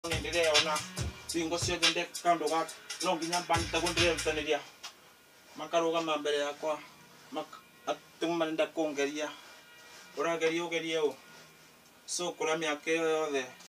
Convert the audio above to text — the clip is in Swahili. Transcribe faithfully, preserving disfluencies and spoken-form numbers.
Nendelea ona bingo cio thende kando ga no nginya mbanta kundire rutaniria makaruga mbere yakwa atuma nda kongeria urageria ugerie u so kura miaka iyo yothe